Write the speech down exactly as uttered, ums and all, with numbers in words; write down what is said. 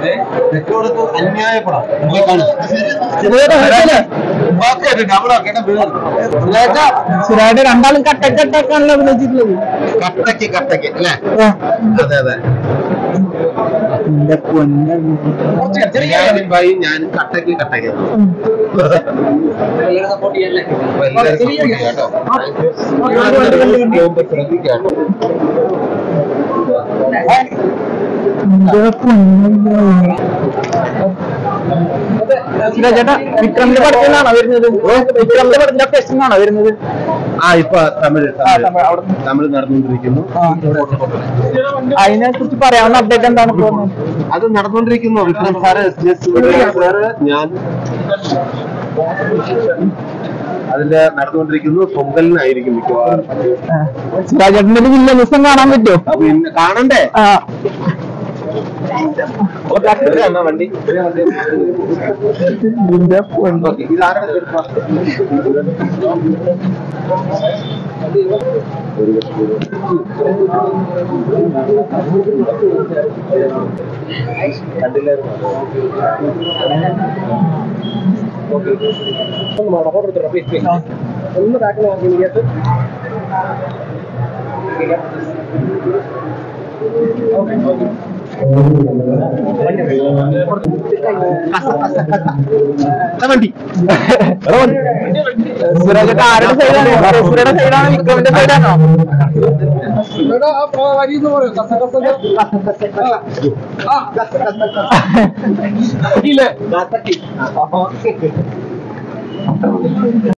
അന്യായപ്പെടാം സുരാജ് രണ്ടാളും കട്ടക്കട്ടക്കാണല്ലോ അഭിനയിച്ചിട്ടുള്ളത്. കട്ടക്ക് കട്ടക്ക് അല്ലേ? അതെ അതെ. ഞാനും ഭായി ഞാനും കട്ടക്ക് കട്ടക്ക് സപ്പോർട്ട് ചെയ്യാം കേട്ടോ. ശ്രദ്ധിക്കാട്ടോ. ചേട്ടാ വിക്രമിന്റെ പടത്തിലാണോ വരുന്നത്? വിക്രമിന്റെ പടത്തിന്റെ ലൊക്കേഷനാണോ വരുന്നത്? ആ ഇപ്പൊ തമിഴ് തമിഴ് നടന്നുകൊണ്ടിരിക്കുന്നു. അതിനെ കുറിച്ച് പറയാവുന്ന അപ്ഡേറ്റ് എന്താണ്? അത് നടന്നുകൊണ്ടിരിക്കുന്നു. വിക്രം സാറ് സാറ് ഞാൻ അതിന്റെ നടന്നുകൊണ്ടിരിക്കുന്നു. പൊങ്കലിനായിരിക്കും മിക്കവാറും. സുരാജേട്ടന്റെ വില്ല ദിവസം കാണാൻ പറ്റുമോ? പിന്നെ കാണണ്ടേ? ആ വണ്ടി ഒന്ന് ബാക്കിൽ നോക്കി വണ്ടി സുരാജേട്ട ആരുടെ സൈഡാണ്? സുരയുടെ സൈഡാണോ വിക്രമിന്റെ സൈഡാണോ? ഇല്ല